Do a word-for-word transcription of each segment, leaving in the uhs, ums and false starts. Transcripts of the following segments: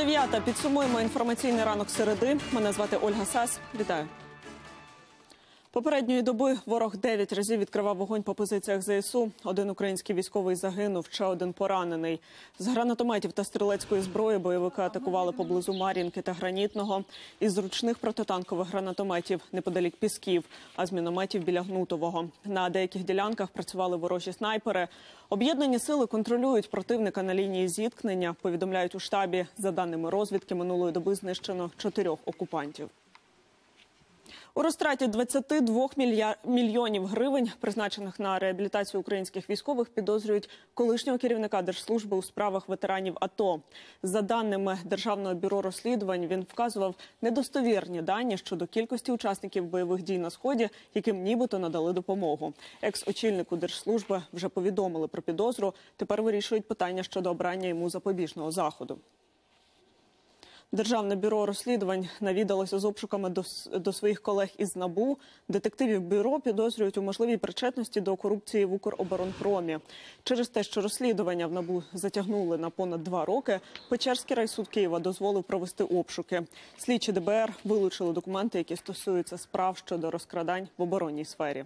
дев'ята. Підсумуємо інформаційний ранок середи. Мене звати Ольга Сас. Вітаю. Попередньої доби ворог дев'ять разів відкривав вогонь по позиціях зе ес у. Один український військовий загинув, ще один поранений. З гранатометів та стрілецької зброї бойовики атакували поблизу Мар'їнки та Гранітного. Із ручних протитанкових гранатометів неподалік Пісків, а з мінометів біля Гнутового. На деяких ділянках працювали ворожі снайпери. Об'єднані сили контролюють противника на лінії зіткнення, повідомляють у штабі. За даними розвідки, минулої доби знищено чотирьох окупантів. У розтраті двадцяти двох мільйонів гривень, призначених на реабілітацію українських військових, підозрюють колишнього керівника Держслужби у справах ветеранів АТО. За даними Державного бюро розслідувань, він вказував недостовірні дані щодо кількості учасників бойових дій на Сході, яким нібито надали допомогу. Екс-очільнику Держслужби вже повідомили про підозру, тепер вирішують питання щодо обрання йому запобіжного заходу. Державне бюро розслідувань навідалося з обшуками до, до своїх колег із НАБУ. Детективів бюро підозрюють у можливій причетності до корупції в Укроборонпромі. Через те, що розслідування в НАБУ затягнули на понад два роки, Печерський райсуд Києва дозволив провести обшуки. Слідчі де бе ер вилучили документи, які стосуються справ щодо розкрадань в оборонній сфері.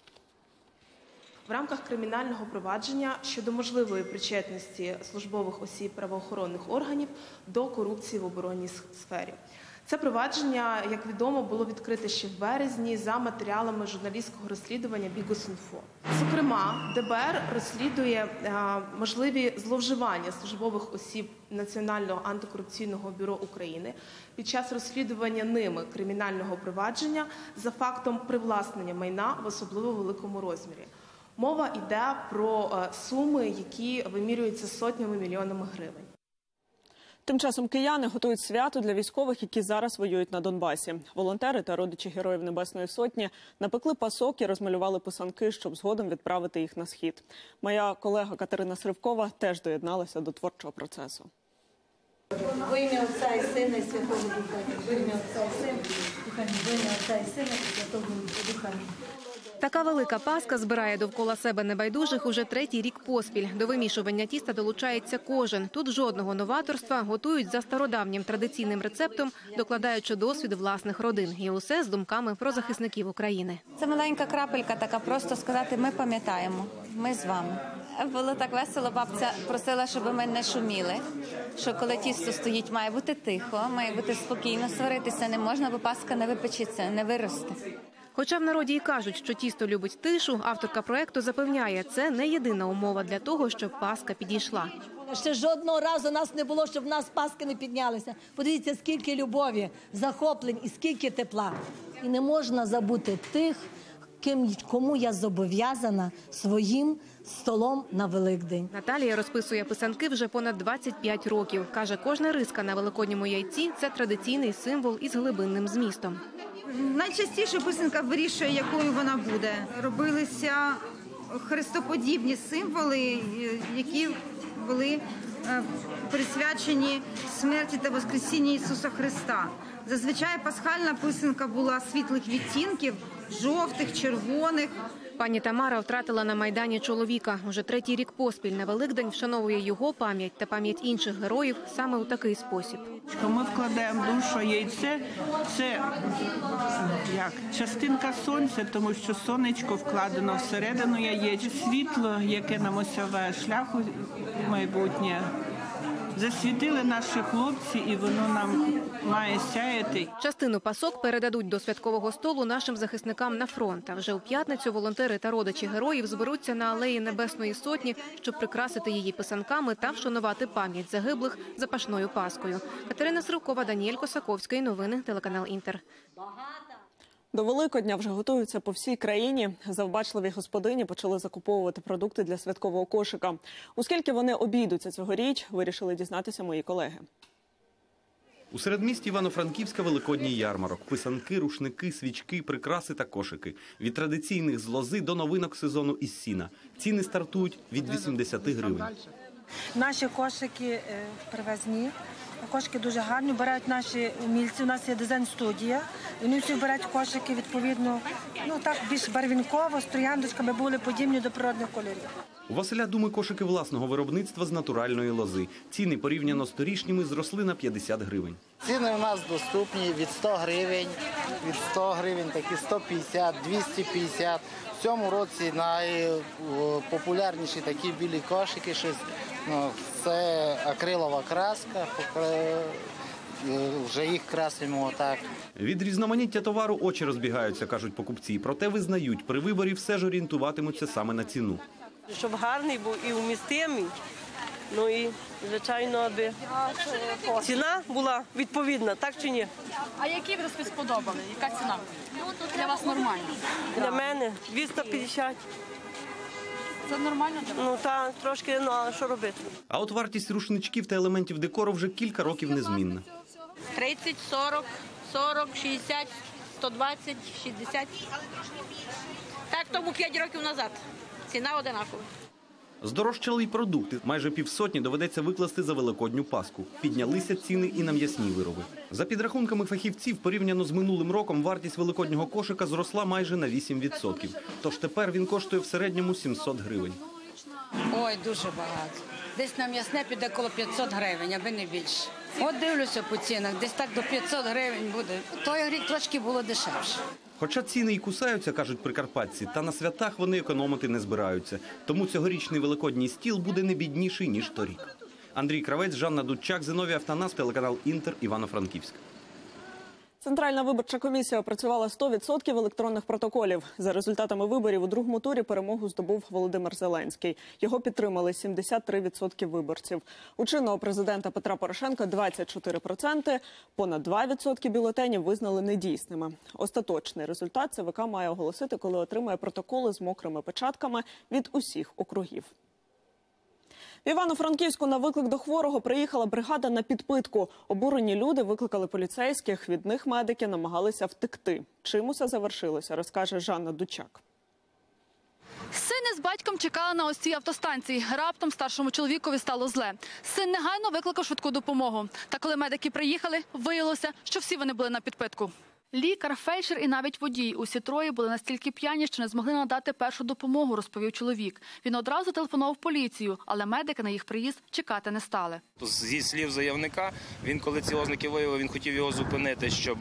В рамках кримінального провадження щодо можливої причетності службових осіб правоохоронних органів до корупції в оборонній сфері. Це провадження, як відомо, було відкрите ще в березні за матеріалами журналістського розслідування «Бігус.Інфо». Зокрема, де бе ер розслідує можливі зловживання службових осіб Національного антикорупційного бюро України під час розслідування ними кримінального провадження за фактом привласнення майна в особливо великому розмірі. Мова йде про суми, які вимірюються сотнями мільйонами гривень. Тим часом кияни готують свято для військових, які зараз воюють на Донбасі. Волонтери та родичі Героїв Небесної Сотні напекли пасок і розмалювали писанки, щоб згодом відправити їх на схід. Моя колега Катерина Сривкова теж доєдналася до творчого процесу. Во ім'я Отця і Сина і Святого Духа. Во ім'я Отця і Сина, во ім'я Отця і Сина і Святого Духа. Така велика паска збирає довкола себе небайдужих уже третій рік поспіль. До вимішування тіста долучається кожен. Тут жодного новаторства, готують за стародавнім традиційним рецептом, докладаючи досвід власних родин. І усе з думками про захисників України. Це маленька крапелька така, просто сказати, ми пам'ятаємо, ми з вами. Було так весело, бабця просила, щоб ми не шуміли, що коли тісто стоїть, має бути тихо, має бути спокійно, сваритися не можна, бо паска не випечеться, не виросте. Хоча в народі і кажуть, що тісто любить тишу, авторка проєкту запевняє, це не єдина умова для того, щоб паска підійшла. Ще жодного разу нас не було, щоб в нас паски не піднялися. Подивіться, скільки любові, захоплень і скільки тепла. І не можна забути тих, ким, кому я зобов'язана своїм столом на Великдень. Наталія розписує писанки вже понад двадцять п'ять років. Каже, кожна риска на великодньому яйці – це традиційний символ із глибинним змістом. Найчастіше писанка вирішує, якою вона буде. Робилися хрестоподібні символи, які були присвячені смерті та воскресінню Ісуса Христа. Зазвичай пасхальна писанка була світлих відтінків, жовтих, червоних. Пані Тамара втратила на Майдані чоловіка. Уже третій рік поспіль на Великдень вшановує його пам'ять та пам'ять інших героїв саме у такий спосіб. Ми вкладаємо душу, яйце – це як частинка сонця, тому що сонечко вкладено всередину яєць. Світло, яке нам осяває шлях у майбутнє. Засвітили наші хлопці, і воно нам має сяяти. Частину пасок передадуть до святкового столу нашим захисникам на фронт. А вже у п'ятницю волонтери та родичі героїв зберуться на алеї Небесної Сотні, щоб прикрасити її писанками та вшанувати пам'ять загиблих запашною паскою. Катерина Сривкова, Даніель Косаковський. Новини, телеканал «Інтер». До Великодня вже готуються по всій країні. Завбачливі господині почали закуповувати продукти для святкового кошика. У скільки вони обійдуться цьогоріч, вирішили дізнатися мої колеги. У середмісті Івано-Франківська великодній ярмарок. Писанки, рушники, свічки, прикраси та кошики. Від традиційних з лози до новинок сезону із сіна. Ціни стартують від вісімдесяти гривень. Наші кошики привезні. Кошики дуже гарні, вбирають наші умільці, у нас є дизайн-студія, і вони всі вбирають кошики, відповідно, ну так більш барвінково, з трояндочками були подібні до природних кольорів. У Василя Думи кошики власного виробництва з натуральної лози. Ціни порівняно з торішніми зросли на п'ятдясят гривень. Ціни у нас доступні від сто гривень, від сто гривень, такі сто п'ятдесят, двісті п'ятдесят. В цьому році найпопулярніші такі білі кошики, щось, ну, це акрилова краска, вже їх красимо так. Від різноманіття товару очі розбігаються, кажуть покупці. Проте визнають, при виборі все ж орієнтуватимуться саме на ціну. Щоб гарний був і вмістимий, ну і, звичайно, аби ціна була відповідна, так чи ні? А які ви собі сподобали? Яка ціна? Для вас нормально? Для мене двісті п'ятдесят. Це нормально для вас? Ну, та трошки, ну, а що робити? А от вартість рушничків та елементів декору вже кілька років незмінна. тридцять, сорок, сорок, шістдесят, сто двадцять, шістдесят. Так, тому п'ять років назад. Ціна одинакова. Здорожчали й продукти. Майже півсотні доведеться викласти за Великодню Пасху. Піднялися ціни і на м'ясні вироби. За підрахунками фахівців, порівняно з минулим роком, вартість великоднього кошика зросла майже на вісім відсотків. Тож тепер він коштує в середньому сімсот гривень. Ой, дуже багато. Десь на м'ясне піде коло п'ятсот гривень, аби не більше. От дивлюся по цінах, десь так до п'ятсот гривень буде. Той рік трошки було дешевше. Хоча ціни і кусаються, кажуть прикарпатці, та на святах вони економити не збираються. Тому цьогорічний великодній стіл буде не бідніший, ніж торік. Андрій Кравець, Жанна Дудчак, Зиновій Автонас, телеканал «Інтер», Івано-Франківськ. Центральна виборча комісія опрацювала сто відсотків електронних протоколів. За результатами виборів у другому турі перемогу здобув Володимир Зеленський. Його підтримали сімдесят три відсотки виборців. У чинного президента Петра Порошенка двадцять чотири відсотки, понад два відсотки бюлетенів визнали недійсними. Остаточний результат ЦВК має оголосити, коли отримає протоколи з мокрими печатками від усіх округів. В Івано-Франківську на виклик до хворого приїхала бригада на підпитку. Обурені люди викликали поліцейських, від них медики намагалися втекти. Чим усе завершилося, розкаже Жанна Дудчак. Сини з батьком чекали на ось цій автостанції. Раптом старшому чоловікові стало зле. Син негайно викликав швидку допомогу. Та коли медики приїхали, виявилося, що всі вони були на підпитку. Лікар, фельдшер і навіть водій. Усі троє були настільки п'яні, що не змогли надати першу допомогу, розповів чоловік. Він одразу телефонував в поліцію, але медики на їх приїзд чекати не стали. Зі слів заявника, він, коли ці ознаки виявив, він хотів його зупинити, щоб,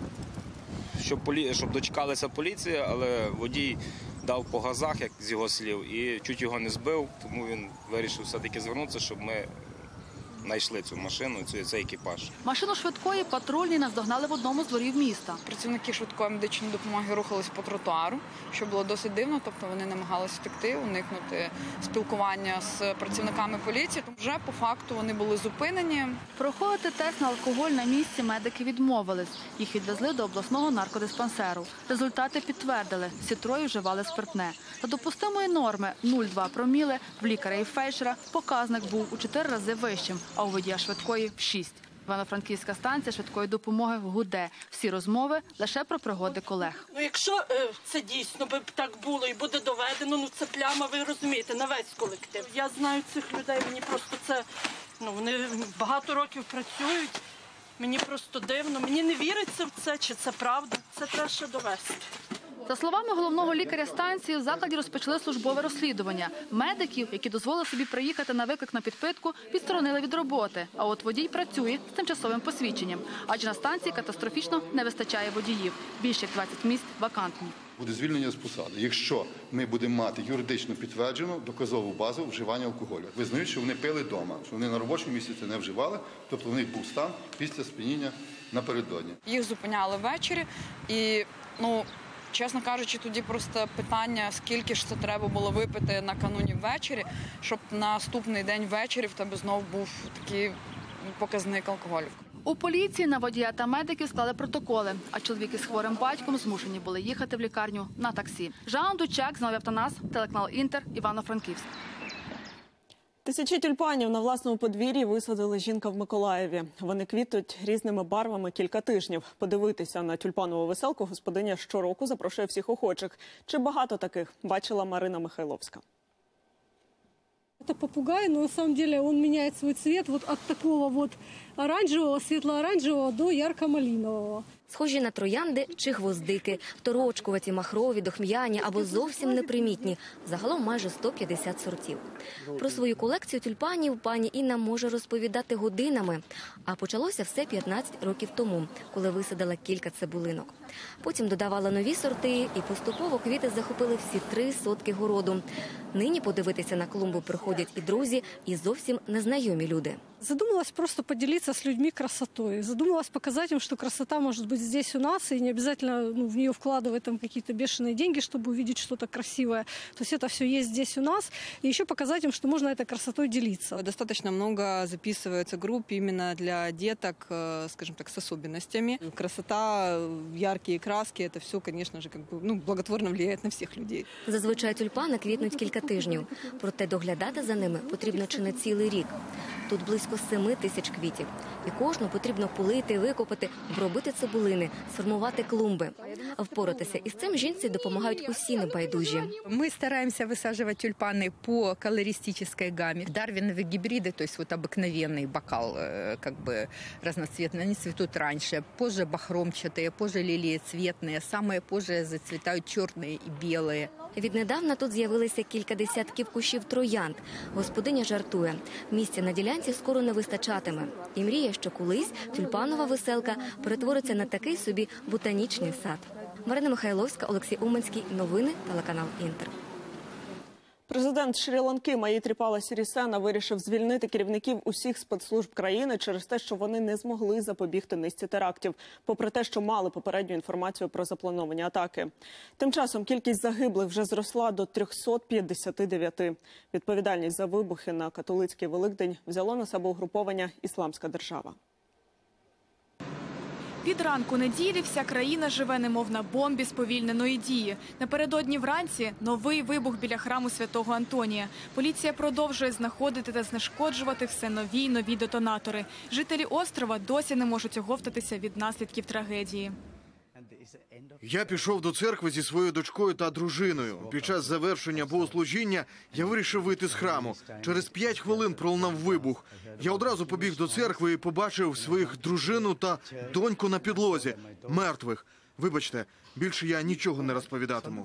щоб, щоб дочекалася поліція, але водій дав по газах, як з його слів, і чуть його не збив, тому він вирішив все-таки звернутися, щоб ми знайшли цю машину, цей екіпаж. Машину швидкої патрульні наздогнали в одному з дворів міста. Працівники швидкої медичної допомоги рухалися по тротуару, що було досить дивно, тобто вони намагалися втекти, уникнути спілкування з працівниками поліції. Вже по факту вони були зупинені. Проходити тест на алкоголь на місці медики відмовились. Їх відвезли до обласного наркодиспансеру. Результати підтвердили, всі троє вживали спиртне. За допустимої норми нуль цілих два проміли в лікаря і фельдшера показник був у чотири рази вищим, а у водія швидкої – в шість. Івано-Франківська станція швидкої допомоги гуде. Всі розмови лише про пригоди колег. Ну, якщо е, це дійсно би так було і буде доведено, ну це пляма, ви розумієте, на весь колектив. Я знаю цих людей, мені просто це, ну вони багато років працюють, мені просто дивно, мені не віриться в це, чи це правда, це треба ще довести. За словами головного лікаря станції, в закладі розпочали службове розслідування. Медиків, які дозволили собі приїхати на виклик на підпитку, відсторонили від роботи. А от водій працює з тимчасовим посвідченням. Адже на станції катастрофічно не вистачає водіїв. Більше як двадцять місць вакантні. Буде звільнення з посади, якщо ми будемо мати юридично підтверджену доказову базу вживання алкоголю. Визнають, що вони пили вдома, що вони на робочому місці це не вживали, тобто в них був стан після сп'яніння напередодні. Їх зупиняли ввечері і, ну, чесно кажучи, тоді просто питання, скільки ж це треба було випити накануні ввечері, щоб наступний день ввечері в тебе знов був такий показник алкоголю. У поліції на водія та медиків склали протоколи, а чоловік із хворим батьком змушені були їхати в лікарню на таксі. Жанна Дудчак, Зиновій Автонас, телеканал «Інтер», Івано-Франківськ. Тисячі тюльпанів на власному подвір'ї висадила жінка в Миколаєві. Вони квітуть різними барвами кілька тижнів. Подивитися на тюльпанову веселку господиня щороку запрошує всіх охочих. Чи багато таких, бачила Марина Михайловська. Это попугай, но на самом деле он меняет свой цвет вот от такого вот оранжевого, светло-оранжевого до ярко-малинового. Схожі на троянди чи гвоздики, второочкуваті, махрові, дохм'яні або зовсім непримітні. Загалом майже сто п'ятдесят сортів. Про свою колекцію тюльпанів пані Інна може розповідати годинами. А почалося все п'ятнадцять років тому, коли висадила кілька цибулинок. Потім додавала нові сорти і поступово квіти захопили всі три сотки городу. Нині подивитися на клумбу приходять і друзі, і зовсім незнайомі люди. Задумалась просто поделиться с людьми красотой. Задумалась показать им, что красота может быть здесь у нас, и не обязательно ну, в нее вкладывать там какие-то бешеные деньги, чтобы увидеть что-то красивое. То есть это все есть здесь у нас. И еще показать им, что можно этой красотой делиться. Достаточно много записывается групп именно для деток, скажем так, с особенностями. Красота, яркие краски, это все, конечно же, как бы, ну, благотворно влияет на всех людей. Зазвичай тюльпани квітнуть кілька тижнів. Проте доглядати за ними потрібно чи не цілий рік. Тут близько семи тисяч квітів. І кожну потрібно полити, викопати, обробити цибулини, сформувати клумби. Впоратися із цим жінці допомагають усі небайдужі. Мы стараемся высаживать тюльпаны по колористической гамме. Дарвиновые гибриды, то есть вот обыкновенный бокал, как бы разноцветный, они цветут раньше. Позже бахромчатые, позже лилиецветные, самые позже зацветают черные и белые. Віднедавна тут з'явилися кілька десятків кущів троянд. Господиня жартує, місця на ділянці скоро не вистачатиме. І мріє, що колись тюльпанова веселка перетвориться на такий собі ботанічний сад. Марина Михайловська, Олексій Уманський. Новини, телеканал Інтер. Президент Шрі-Ланки Майтріпала Сірісена вирішив звільнити керівників усіх спецслужб країни через те, що вони не змогли запобігти низці терактів, попри те, що мали попередню інформацію про заплановані атаки. Тим часом кількість загиблих вже зросла до трьохсот п'ятдесяти дев'яти. Відповідальність за вибухи на католицький Великдень взяло на себе угруповання «Ісламська держава». Від ранку неділі вся країна живе немов на бомбі сповільненої дії. Напередодні вранці новий вибух біля храму Святого Антонія. Поліція продовжує знаходити та знешкоджувати все нові й нові детонатори. Жителі острова досі не можуть оговтатися від наслідків трагедії. Я пішов до церкви зі своєю дочкою та дружиною. Під час завершення богослужіння я вирішив вийти з храму. Через п'ять хвилин пролунав вибух. Я одразу побіг до церкви і побачив своїх дружину та доньку на підлозі, мертвих. Вибачте, більше я нічого не розповідатиму.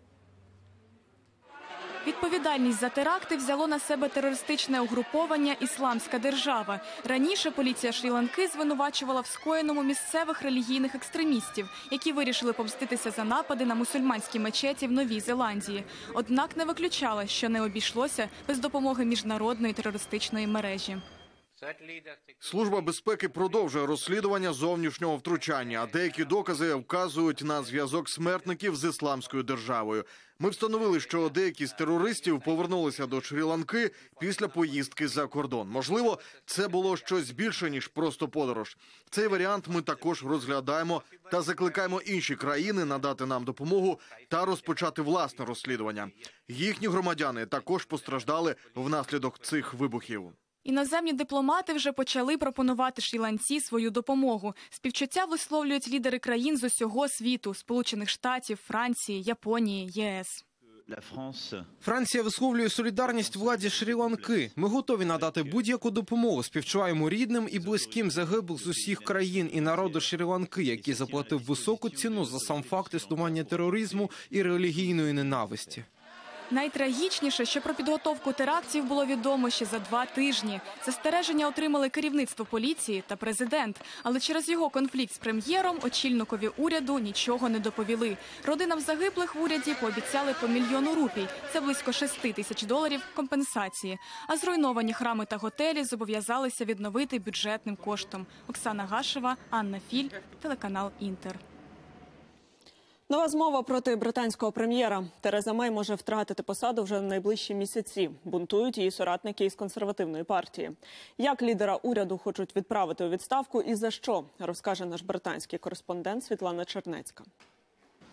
Відповідальність за теракти взяло на себе терористичне угруповання «Ісламська держава». Раніше поліція Шрі-Ланки звинувачувала в скоєному місцевих релігійних екстремістів, які вирішили помститися за напади на мусульманські мечеті в Новій Зеландії. Однак не виключала, що не обійшлося без допомоги міжнародної терористичної мережі. Служба безпеки продовжує розслідування зовнішнього втручання, а деякі докази вказують на зв'язок смертників з Ісламською державою. Ми встановили, що деякі з терористів повернулися до Шрі-Ланки після поїздки за кордон. Можливо, це було щось більше, ніж просто подорож. Цей варіант ми також розглядаємо та закликаємо інші країни надати нам допомогу та розпочати власне розслідування. Їхні громадяни також постраждали внаслідок цих вибухів. Іноземні дипломати вже почали пропонувати Шрі-Ланці свою допомогу. Співчуття висловлюють лідери країн з усього світу – Сполучених Штатів, Франції, Японії, ЄС. Франція висловлює солідарність владі Шрі-Ланки. Ми готові надати будь-яку допомогу. Співчуваємо рідним і близьким загиблих з усіх країн і народу Шрі-Ланки, який заплатив високу ціну за сам факт існування тероризму і релігійної ненависті. Найтрагічніше, що про підготовку терактів було відомо ще за два тижні. Застереження отримали керівництво поліції та президент. Але через його конфлікт з прем'єром очільникові уряду нічого не доповіли. Родинам загиблих в уряді пообіцяли по мільйону рупій. Це близько шести тисяч доларів компенсації. А зруйновані храми та готелі зобов'язалися відновити бюджетним коштом. Оксана Гашева, Анна Філь, телеканал Інтер. Нова змова проти британського прем'єра. Тереза Мей може втратити посаду вже в найближчі місяці. Бунтують її соратники із консервативної партії. Як лідера уряду хочуть відправити у відставку і за що, розкаже наш британський кореспондент Світлана Чернецька.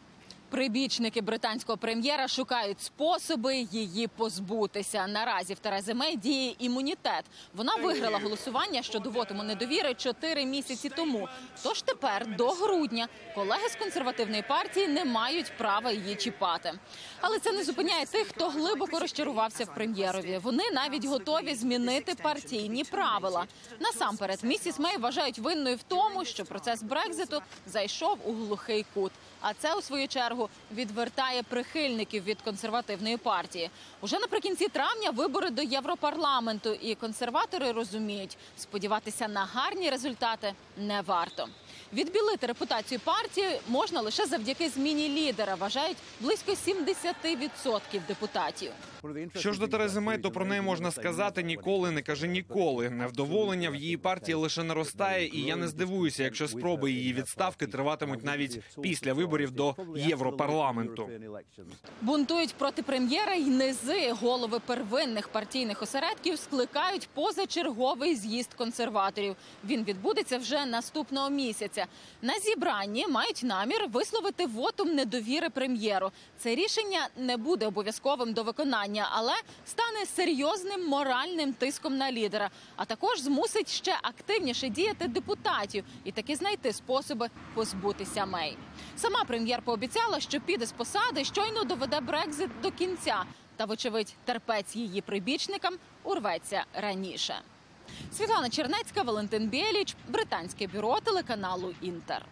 Прибічники британського прем'єра шукають способи її позбутися. Наразі в Терези Мей діє імунітет. Вона виграла голосування щодо вотуму недовіри чотири місяці тому. Тож тепер, до грудня, колеги з консервативної партії не мають права її чіпати. Але це не зупиняє тих, хто глибоко розчарувався в прем'єрові. Вони навіть готові змінити партійні правила. Насамперед, місіс Мей вважають винною в тому, що процес Брекзиту зайшов у глухий кут. А це, у свою чергу, відвертає прихильників від консервативної партії. Уже наприкінці травня вибори до Європарламенту. І консерватори розуміють, сподіватися на гарні результати не варто. Відбілити репутацію партії можна лише завдяки зміні лідера, вважають близько сімдесят відсотків депутатів. Що ж до Терези Мей, то про неї можна сказати «ніколи не кажи ніколи». Невдоволення в її партії лише наростає, і я не здивуюся, якщо спроби її відставки триватимуть навіть після виборів до Європарламенту. Бунтують проти прем'єра й низи. Голови первинних партійних осередків скликають позачерговий з'їзд консерваторів. Він відбудеться вже наступного місяця. На зібранні мають намір висловити вотум недовіри прем'єру. Це рішення не буде обов'язковим до виконання, але стане серйозним моральним тиском на лідера, а також змусить ще активніше діяти депутатів і таки знайти способи позбутися Мей. Сама прем'єр пообіцяла, що піде з посади, щойно доведе Брекзит до кінця. Та, вочевидь, терпець її прибічникам урветься раніше. Світлана Чернецька, Валентин Біліч, британське бюро телеканалу «Інтер».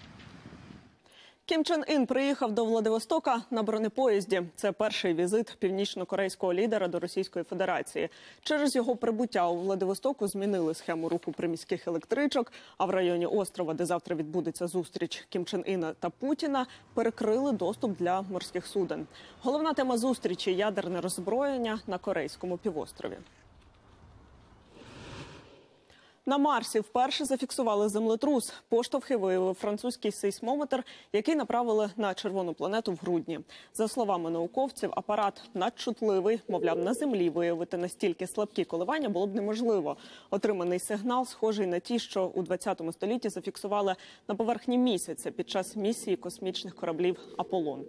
Кім Чен Ін приїхав до Владивостока на бронепоїзді. Це перший візит північно-корейського лідера до Російської Федерації. Через його прибуття у Владивостоку змінили схему руху приміських електричок, а в районі острова, де завтра відбудеться зустріч Кім Чен Іна та Путіна, перекрили доступ для морських суден. Головна тема зустрічі – ядерне роззброєння на Корейському півострові. На Марсі вперше зафіксували землетрус. Поштовхи виявив французький сейсмометр, який направили на червону планету в грудні. За словами науковців, апарат надчутливий. Мовляв, на Землі виявити настільки слабкі коливання було б неможливо. Отриманий сигнал схожий на ті, що у ХХ столітті зафіксували на поверхні місяця під час місії космічних кораблів «Аполлон».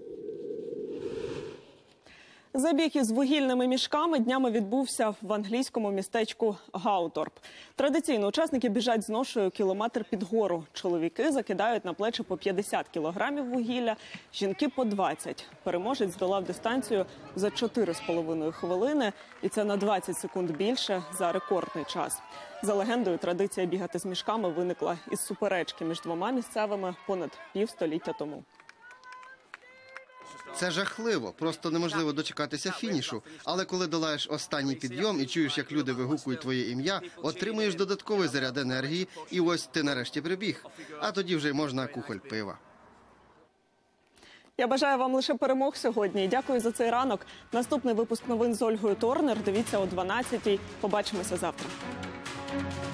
Забіг із вугільними мішками днями відбувся в англійському містечку Гауторп. Традиційно учасники біжать з ношею кілометр під гору. Чоловіки закидають на плечі по п'ятдесят кілограмів вугілля, жінки – по двадцять. Переможець здолав дистанцію за чотири з половиною хвилини, і це на двадцять секунд більше за рекордний час. За легендою, традиція бігати з мішками виникла із суперечки між двома місцевими понад півстоліття тому. Це жахливо, просто неможливо дочекатися фінішу. Але коли долаєш останній підйом і чуєш, як люди вигукують твоє ім'я, отримуєш додатковий заряд енергії, і ось ти нарешті прибіг. А тоді вже можна кухоль пива. Я бажаю вам лише перемог сьогодні. Дякую за цей ранок. Наступний випуск новин з Ольгою Торнер дивіться о дванадцятій. Побачимося завтра.